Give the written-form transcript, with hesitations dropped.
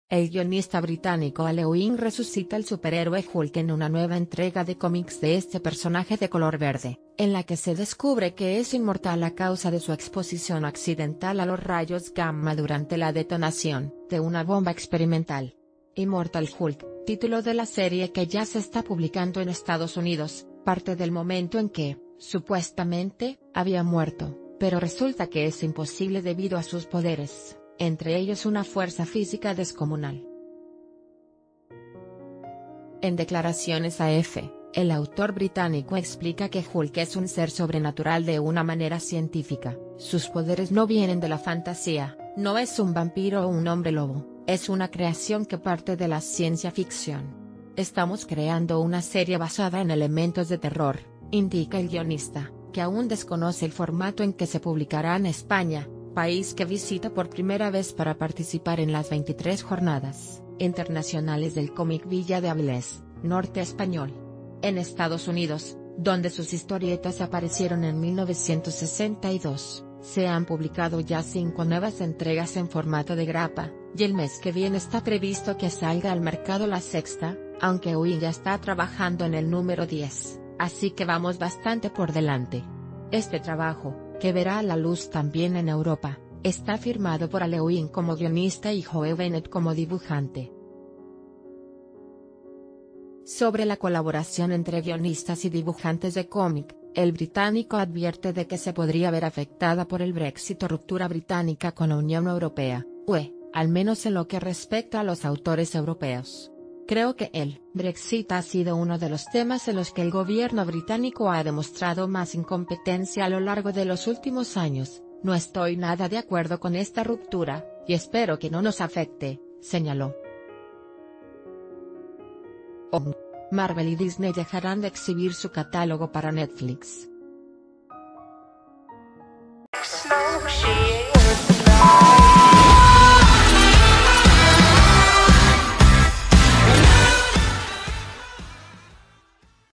El guionista británico Al Ewing resucita al superhéroe Hulk en una nueva entrega de cómics de este personaje de color verde, en la que se descubre que es inmortal a causa de su exposición accidental a los rayos gamma durante la detonación de una bomba experimental. Immortal Hulk, título de la serie que ya se está publicando en Estados Unidos, parte del momento en que, supuestamente, había muerto, pero resulta que es imposible debido a sus poderes, entre ellos una fuerza física descomunal. En declaraciones a EFE, el autor británico explica que Hulk es un ser sobrenatural de una manera científica, sus poderes no vienen de la fantasía, no es un vampiro o un hombre lobo, es una creación que parte de la ciencia ficción. Estamos creando una serie basada en elementos de terror, indica el guionista, que aún desconoce el formato en que se publicará en España, país que visita por primera vez para participar en las 23 jornadas internacionales del cómic Villa de Avilés, norte español. En Estados Unidos, donde sus historietas aparecieron en 1962, se han publicado ya 5 nuevas entregas en formato de grapa, y el mes que viene está previsto que salga al mercado la sexta, aunque Ewing ya está trabajando en el número 10, así que vamos bastante por delante. Este trabajo, que verá la luz también en Europa, está firmado por Al Ewing como guionista y Joe Bennett como dibujante. Sobre la colaboración entre guionistas y dibujantes de cómic, el británico advierte de que se podría ver afectada por el Brexit o ruptura británica con la Unión Europea, UE, al menos en lo que respecta a los autores europeos. Creo que el Brexit ha sido uno de los temas en los que el gobierno británico ha demostrado más incompetencia a lo largo de los últimos años. No estoy nada de acuerdo con esta ruptura, y espero que no nos afecte, señaló. Marvel y Disney dejarán de exhibir su catálogo para Netflix.